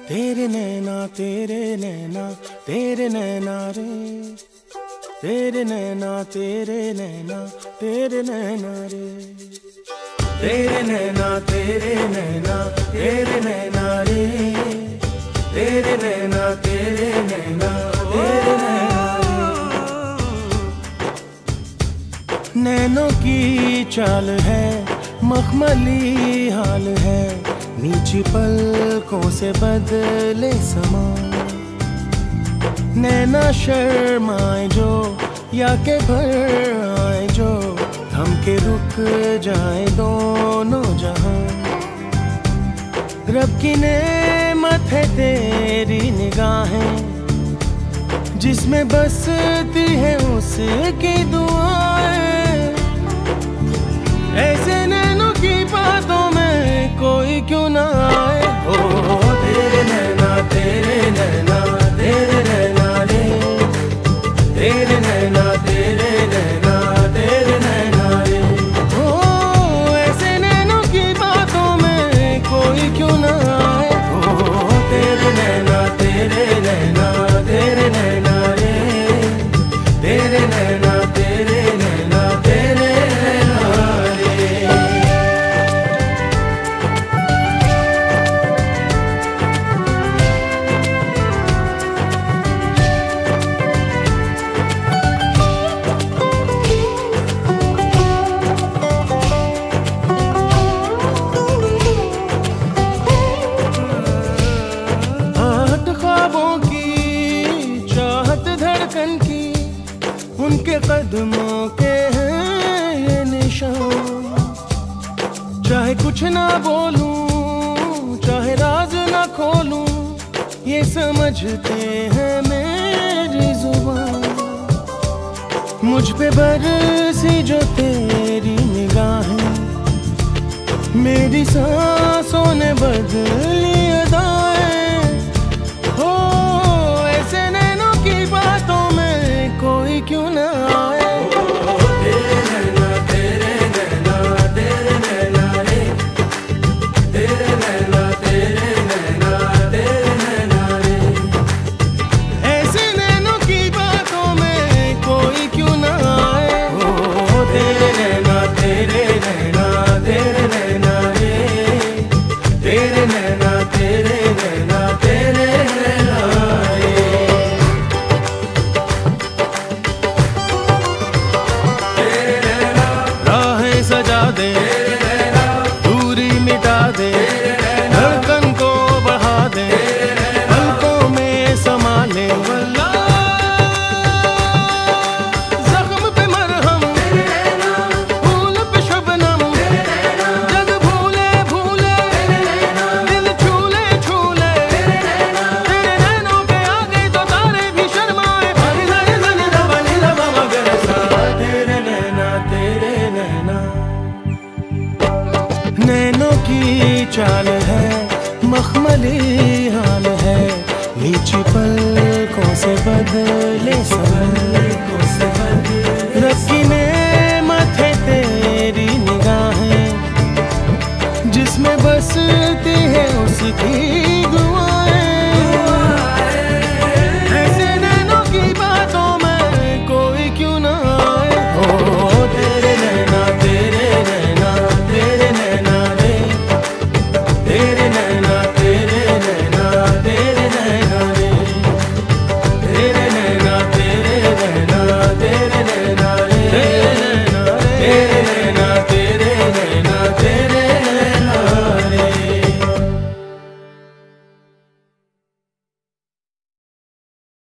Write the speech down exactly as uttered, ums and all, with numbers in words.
तेरे नैना तेरे नैना तेरे नैना रे, तेरे नैना तेरे नैना तेरे नैना रे, तेरे नैना तेरे नैना तेरे नैना रे, तेरे नैना तेरे नैना तेरे नैना रे। नैनों की चाल है मखमली हाल है, नीची पलकों से बदले समा। नैना शर्माए जो या के भर आए जो, थम के रुक जाए दोनों जहां। रब की नेमत है तेरी निगाहें, जिसमें बसती है उसकी दुआएं। ऐसे नैनों की बातों में कोई क्यों ना आए। ओ तेरे नैना तेरे नैना तेरे नैना रे, तेरे नैना तेरे नैना तेरे नैना रे। ओ ऐसे नैनों की बातों में कोई क्यों ना आए। ओ तेरे नैना तेरे नैना तेरे नैना रे, तेरे नैना तेरे नैना तेरे नैना रे। उनके कदमों के हैं ये निशान। चाहे कुछ ना बोलूं, चाहे राज ना खोलूं, ये समझते हैं मेरी जुबान। मुझ पे बरसी जो तेरी निगाहें, मेरी सांसों ने बदली अदाएं। हो ऐसे नैनों की बातों में कोई क्यों ना आए। तेरे नैना तेरे नैना तेरे नैना रे, तेरे नैना तेरे नैना तेरे नैना रे। ऐसे नैनों की बातों में कोई क्यों ना आए। ओ तेरे नैना तेरे नैना तेरे नैना रे, तेरे नैना तेरे नैना तेरे नैना रे। सजा दे दूरी मिटा दे, धड़कन को बढ़ा दे, पलकों में समा ले। जख्म पे मरहम, फूल पे शबनम, जग भूले भूले, दिल छूले छूले। तेरे नैनों पे आ गए तो तारे भी शर्माए। तेरे नैना तेरे नैना। नैनों की चाल है मखमली